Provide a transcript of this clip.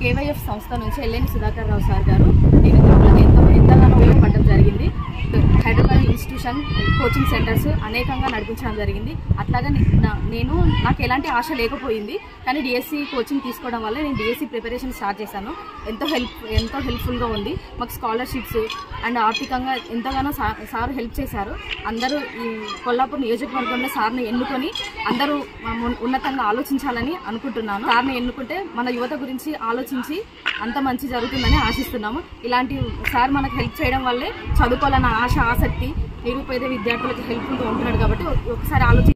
KYF సంస్థ నుంచి LN Sudhakar రావు sir గారు ఎంతగానో ఉపయోగపడడం జరిగింది. హైదరాబాద్ ఇన్స్టిట్యూషన్ కోచింగ్ సెంటర్స్ అనేకంగా నడిపించడం జరిగింది. అట్లాగా నాకు ఎలాంటి ఆశ లేకపోయింది, కానీ డిఎస్సి కోచింగ్ తీసుకోవడం వల్ల నేను డిఎస్సి ప్రిపరేషన్ స్టార్ట్ చేశాను. ఎంతో హెల్ప్ఫుల్గా ఉంది. మాకు స్కాలర్షిప్స్ అండ్ ఆర్థికంగా ఎంతగానో సార్ హెల్ప్ చేశారు. అందరూ ఈ కొల్లాపూర్ నియోజకవర్గంలో సార్ని ఎన్నుకొని అందరూ ఉన్నతంగా ఆలోచించాలని అనుకుంటున్నాను. సార్ని ఎన్నుకుంటే మన యువత గురించి ఆలోచించి అంత మంచి జరుగుతుందని ఆశిస్తున్నాము. ఇలాంటి సార్ మనకు హెల్ప్ చేయడం వల్లే చదువుకోవాలన్న ఆశ, ఆసక్తి నిరుపేద విద్యార్థులకు హెల్ప్ఫుల్గా ఉంటున్నాడు. కాబట్టి ఒకసారి